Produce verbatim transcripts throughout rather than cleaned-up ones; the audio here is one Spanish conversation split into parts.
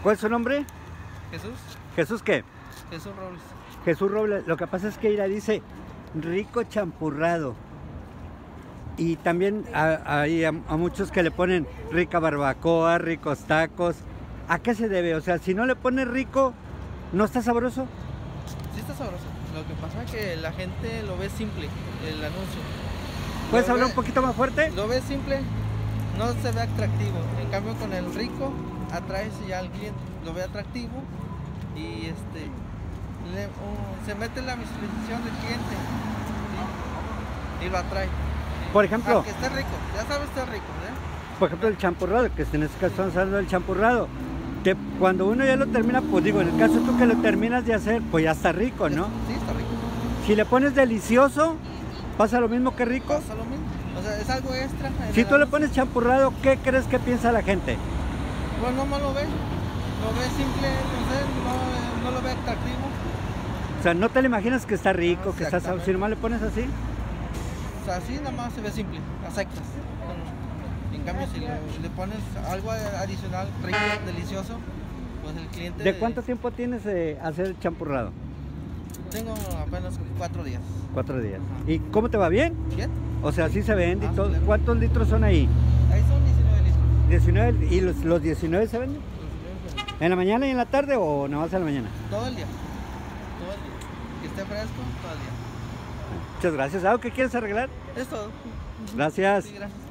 ¿Cuál es su nombre? Jesús. ¿Jesús qué? Jesús Robles. Jesús Robles. Lo que pasa es que ella dice rico champurrado. Y también hay a, a, a muchos que le ponen rica barbacoa, ricos tacos. ¿A qué se debe? O sea, si no le pones rico, ¿no está sabroso? Sí está sabroso. Lo que pasa es que la gente lo ve simple, el anuncio. ¿Puedes Lo hablar ve, un poquito más fuerte? Lo ve simple, no se ve atractivo. En cambio con el rico, atraes ya al cliente. Lo ve atractivo y este le, uh, se mete en la disposición del cliente, ¿sí? Y lo atrae. Por ejemplo, aunque esté rico, ya sabes, está rico, ¿eh? Por ejemplo, el champurrado, que en este caso estamos hablando del champurrado. Que cuando uno ya lo termina, pues digo, en el caso tú que lo terminas de hacer, pues ya está rico, ¿no? Sí, está rico. Si le pones delicioso, ¿pasa lo mismo que rico? Pasa lo mismo. O sea, es algo extra. Si tú le pones champurrado, ¿qué crees que piensa la gente? Pues no lo ve. Lo ve simple, no sé, no, no lo ve atractivo. O sea, ¿no te lo imaginas que está rico, Ah, que está sabroso? Si nomás le pones así. O sea, así nada más se ve simple, aceptas. En cambio, si le, le pones algo adicional, rico, delicioso, pues el cliente... ¿De cuánto tiempo tienes de hacer el champurrado? Tengo apenas cuatro días. Cuatro días. ¿Y cómo te va? ¿Bien? Bien. O sea, sí se vende Ah, y todo. claro. ¿Cuántos litros son ahí? Ahí son diecinueve litros. diecinueve. ¿Y los, los diecinueve se venden? Los diecinueve. ¿En la mañana y en la tarde o nada más en la mañana? Todo el día. Todo el día. Que esté fresco, todo el día. Muchas gracias. ¿Algo que quieres arreglar? Es todo. Gracias. Sí, gracias.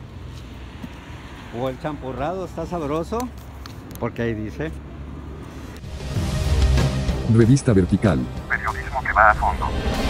O el champurrado está sabroso, porque ahí dice. Revista Vertical. Periodismo que va a fondo.